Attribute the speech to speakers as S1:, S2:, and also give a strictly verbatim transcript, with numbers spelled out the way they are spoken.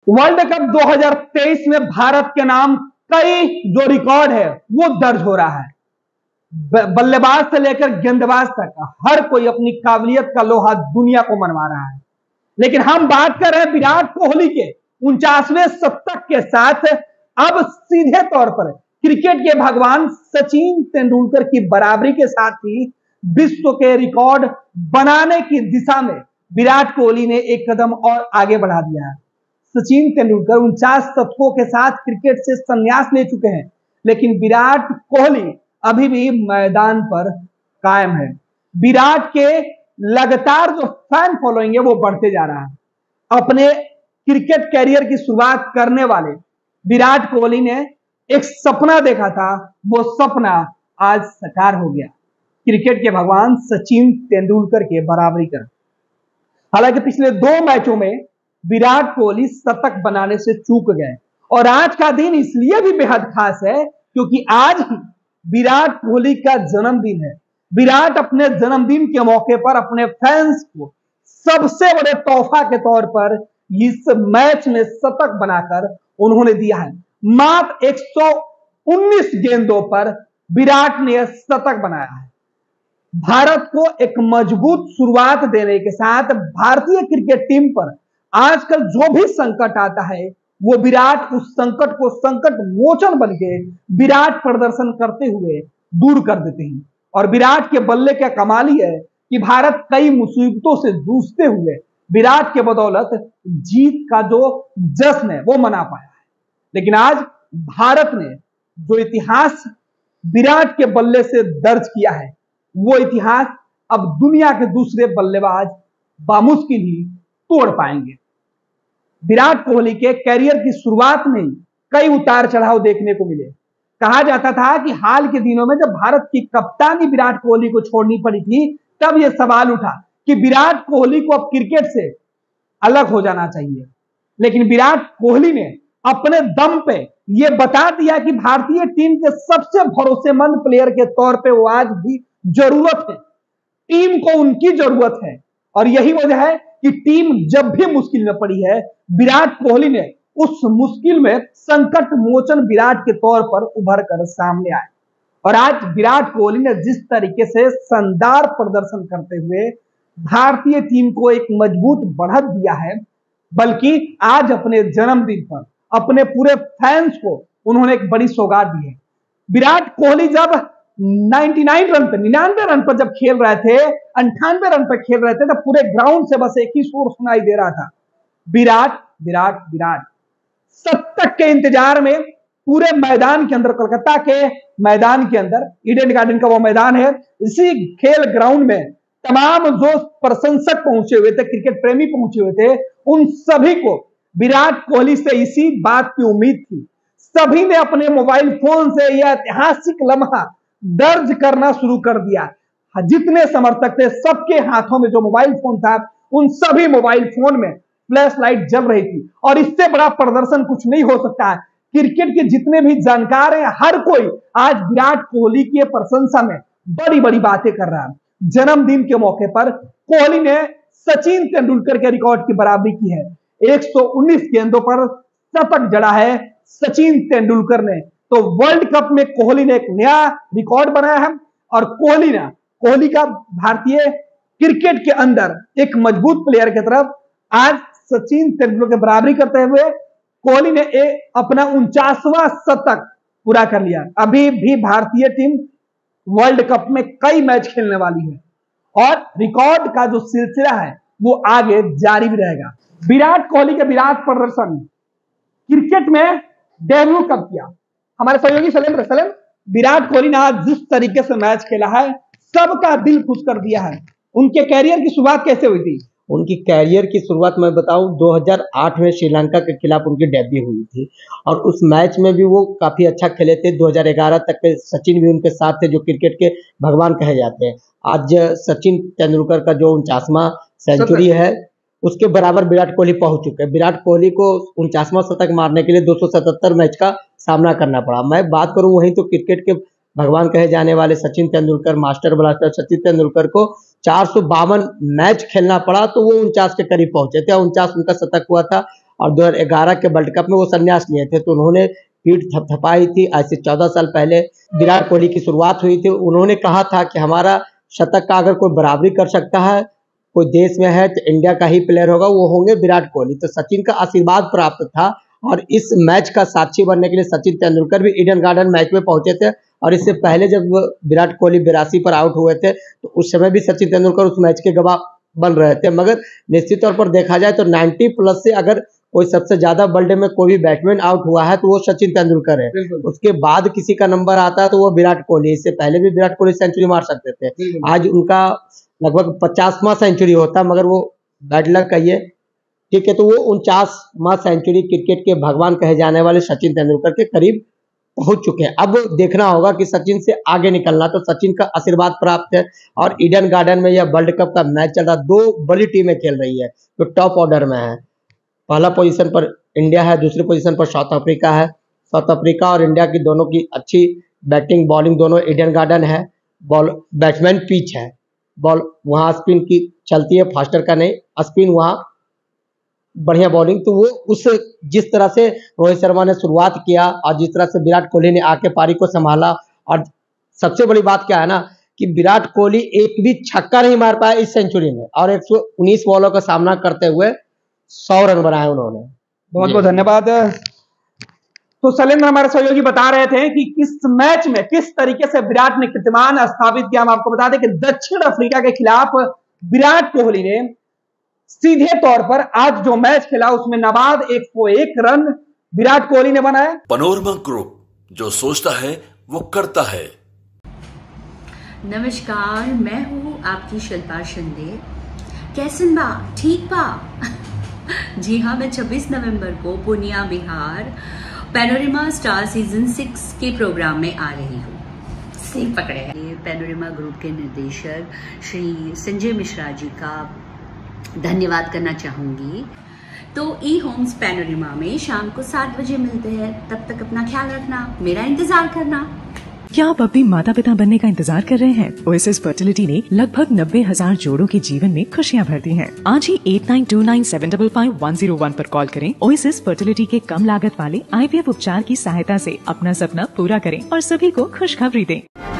S1: World cup दो हज़ार तेईस में भारत के नाम कई जो रिकॉर्ड है वो दर्ज हो रहा है। बल्लेबाज से लेकर गेंदबाज तक हर कोई अपनी काबिलियत का लोहा दुनिया को मनवा रहा है। लेकिन हम बात कर रहे हैं विराट कोहली के उनचासवें शतक के साथ अब सीधे तौर पर क्रिकेट के भगवान सचिन तेंदुलकर की बराबरी के साथ ही विश्व के रिकॉर्ड बनाने की दिशा में विराट कोहली ने एक कदम और आगे बढ़ा दिया है। सचिन तेंदुलकर उनचास शतकों के साथ क्रिकेट से संन्यास ले चुके हैं, लेकिन विराट कोहली अभी भी मैदान पर कायम है। विराट के लगातार जो फैन फॉलोइंग है वो बढ़ते जा रहा है। अपने क्रिकेट कैरियर की शुरुआत करने वाले विराट कोहली ने एक सपना देखा था, वो सपना आज साकार हो गया, क्रिकेट के भगवान सचिन तेंदुलकर के बराबरी कर। हालांकि पिछले दो मैचों में विराट कोहली शतक बनाने से चूक गए और आज का दिन इसलिए भी बेहद खास है क्योंकि आज ही विराट कोहली का जन्मदिन है। विराट अपने जन्मदिन के मौके पर अपने फैंस को सबसे बड़े तोहफा के तौर पर इस मैच में शतक बनाकर उन्होंने दिया है। मात्र एक सौ उन्नीस गेंदों पर विराट ने शतक बनाया है। भारत को एक मजबूत शुरुआत देने के साथ भारतीय क्रिकेट टीम पर आजकल जो भी संकट आता है वो विराट उस संकट को संकट मोचन बनके विराट प्रदर्शन करते हुए दूर कर देते हैं। और विराट के बल्ले का कमाल ही है कि भारत कई मुसीबतों से जूझते हुए विराट के बदौलत जीत का जो जश्न है वो मना पाया है। लेकिन आज भारत ने जो इतिहास विराट के बल्ले से दर्ज किया है वो इतिहास अब दुनिया के दूसरे बल्लेबाज बामुश्किल ही तोड़ पाएंगे। विराट कोहली के कैरियर की शुरुआत में ही कई उतार चढ़ाव देखने को मिले। कहा जाता था कि हाल के दिनों में जब भारत की कप्तानी विराट कोहली को छोड़नी पड़ी थी तब यह सवाल उठा कि विराट कोहली को अब क्रिकेट से अलग हो जाना चाहिए। लेकिन विराट कोहली ने अपने दम पे यह बता दिया कि भारतीय टीम के सबसे भरोसेमंद प्लेयर के तौर पे वो आज भी जरूरत है, टीम को उनकी जरूरत है। और यही वजह है कि टीम जब भी मुश्किल में पड़ी है विराट कोहली ने उस मुश्किल में संकट मोचन विराट के तौर पर उभर कर सामने आए। और आज विराट कोहली ने जिस तरीके से शानदार प्रदर्शन करते हुए भारतीय टीम को एक मजबूत बढ़त दिया है, बल्कि आज अपने जन्मदिन पर अपने पूरे फैंस को उन्होंने एक बड़ी सौगात दी है। विराट कोहली जब निन्यानवे रन पर निन्यानवे रन पर जब खेल रहे थे, अंठानवे रन पर खेल रहे थे, तब पूरे ग्राउंड से बस एक ही शोर सुनाई दे रहा था, विराट विराट विराट। शतक के इंतजार में पूरे मैदान के अंदर, कोलकाता के मैदान के अंदर, ईडन गार्डन का वो मैदान है, इसी खेल ग्राउंड में तमाम जो प्रशंसक पहुंचे हुए थे, क्रिकेट प्रेमी पहुंचे हुए थे, उन सभी को विराट कोहली से इसी बात की उम्मीद थी। सभी ने अपने मोबाइल फोन से यह ऐतिहासिक लम्हा दर्ज करना शुरू कर दिया। जितने समर्थक थे सबके हाथों में जो मोबाइल फोन था उन सभी मोबाइल फोन में फ्लैश लाइट जल रही थी। और इससे बड़ा प्रदर्शन कुछ नहीं हो सकता है। क्रिकेट के जितने भी जानकार हैं हर कोई आज विराट कोहली की प्रशंसा में बड़ी बड़ी बातें कर रहा है। जन्मदिन के मौके पर कोहली ने सचिन तेंदुलकर के रिकॉर्ड की बराबरी की है। एक सौ उन्नीस गेंदों पर शतक जड़ा है सचिन तेंदुलकर ने। तो वर्ल्ड कप में कोहली ने एक नया रिकॉर्ड बनाया है और कोहली ने कोहली का भारतीय क्रिकेट के अंदर एक मजबूत प्लेयर की तरफ आज सचिन तेंदुलकर की बराबरी करते हुए कोहली ने एक अपना उनचासवां शतक पूरा कर लिया। अभी भी भारतीय टीम वर्ल्ड कप में कई मैच खेलने वाली है और रिकॉर्ड का जो सिलसिला है वो आगे जारी भी रहेगा। विराट कोहली का विराट प्रदर्शन क्रिकेट में डेब्यू कब किया? हमारे सहयोगी शैलेंद्र सलेम, विराट कोहली ने आज जिस तरीके से मैच खेला है सबका दिल खुश कर दिया है। उनके कैरियर की शुरुआत कैसे हुई थी?
S2: उनकी कैरियर की शुरुआत मैं बताऊं दो हज़ार आठ में श्रीलंका के खिलाफ उनकी डेब्यू हुई थी और उस मैच में भी वो काफ़ी अच्छा खेले थे। दो हज़ार ग्यारह तक के सचिन भी उनके साथ थे जो क्रिकेट के भगवान कहे जाते हैं। आज सचिन तेंदुलकर का जो उनचासवां सेंचुरी है उसके बराबर विराट कोहली पहुंच चुके हैं। विराट कोहली को उनचासवां शतक मारने के लिए दो सौ सतहत्तर मैच का सामना करना पड़ा। मैं बात करूं वहीं तो क्रिकेट के भगवान कहे जाने वाले सचिन तेंदुलकर, मास्टर ब्लास्टर सचिन तेंदुलकर को चार सौ बावन मैच खेलना पड़ा तो वो उनचास के करीब पहुंचे थे। उनचास उनका शतक हुआ था और दो हजार ग्यारह के वर्ल्ड कप में वो संन्यास लिए थे, तो उन्होंने पीठ थपथपाई थी। आज से चौदह साल पहले विराट कोहली की शुरुआत हुई थी। उन्होंने कहा था कि हमारा शतक का अगर कोई बराबरी कर सकता है कोई देश में है तो इंडिया का ही प्लेयर होगा, वो होंगे विराट कोहली। तो सचिन का आशीर्वाद प्राप्त था और इस मैच का साक्षी बनने के लिए सचिन तेंदुलकर भी ईडन गार्डन मैच में पहुंचे थे। और इससे पहले जब विराट कोहली बिरासी पर आउट हुए थे तो उस समय भी सचिन तेंदुलकर उस मैच के गवाह बन रहे थे। मगर निश्चित तौर पर देखा जाए तो नब्बे प्लस से अगर कोई सबसे ज्यादा वर्ल्ड में कोई भी बैट्समैन आउट हुआ है तो वो सचिन तेंदुलकर है। उसके बाद किसी का नंबर आता है तो वो विराट कोहली। इससे पहले भी विराट कोहली सेंचुरी मार सकते थे। आज उनका लगभग पचासवां सेंचुरी होता, मगर वो बैड लक कहिए, ठीक है। तो वो उनचासवां सेंचुरी क्रिकेट के भगवान कहे जाने वाले सचिन तेंदुलकर के करीब पहुंच चुके हैं। अब देखना होगा कि सचिन से आगे निकलना, तो सचिन का आशीर्वाद प्राप्त है। और ईडन गार्डन में यह वर्ल्ड कप का मैच चल रहा, दो बड़ी टीमें खेल रही है जो तो टॉप ऑर्डर में है। पहला पोजीशन पर इंडिया है, दूसरी पोजीशन पर साउथ अफ्रीका है। साउथ अफ्रीका और इंडिया की दोनों की अच्छी बैटिंग बॉलिंग दोनों ईडन गार्डन है। बॉल बैट्समैन पिच है, बॉल वहाँ स्पिन की चलती है, फास्टर का नहीं, स्पिन वहाँ बढ़िया बॉलिंग। तो वो उस जिस तरह से रोहित शर्मा ने शुरुआत किया और जिस तरह से विराट कोहली ने आके पारी को संभाला, और सबसे बड़ी बात क्या है ना कि विराट कोहली एक भी छक्का नहीं मार पाया इस सेंचुरी में, और एक सौ उन्नीस बॉलों का सामना करते हुए सौ रन बनाए उन्होंने।
S1: बहुत बहुत धन्यवाद। तो शैलेंद्र हमारे सहयोगी बता रहे थे कि किस मैच में किस तरीके से विराट ने कीर्तिमान स्थापित किया। हम आपको बता दें कि दक्षिण अफ्रीका के खिलाफ विराट कोहली ने सीधे तौर पर आज जो मैच खेला उसमें नवाद एक सौ एक रन विराट कोहली ने बनाए।
S3: पनोरमा ग्रुप, जो सोचता है वो करता है।
S4: नमस्कार, मैं हूँ आपकी शिल्पा शिंदे। कैसन बा? ठीक बा? जी हाँ, मैं छब्बीस नवंबर को Purnia Bihar panorama star season six के प्रोग्राम में आ रही हूँ। सीख पकड़े हैं। पैनोरमा ग्रुप के निर्देशक श्री संजय मिश्रा जी का धन्यवाद करना चाहूंगी। तो ई होम्स पैनोरमा में शाम को सात बजे मिलते हैं। तब तक अपना ख्याल रखना, मेरा इंतजार करना।
S5: क्या आप अपने माता पिता बनने का इंतजार कर रहे हैं? ओएसिस फर्टिलिटी ने लगभग नब्बे हजार जोड़ों के जीवन में खुशियां भर दी हैं। आज ही eight nine two nine seven five five one zero one पर कॉल करें। ओएसिस फर्टिलिटी के कम लागत वाले आईवीएफ उपचार की सहायता से अपना सपना पूरा करें और सभी को खुशखबरी दें।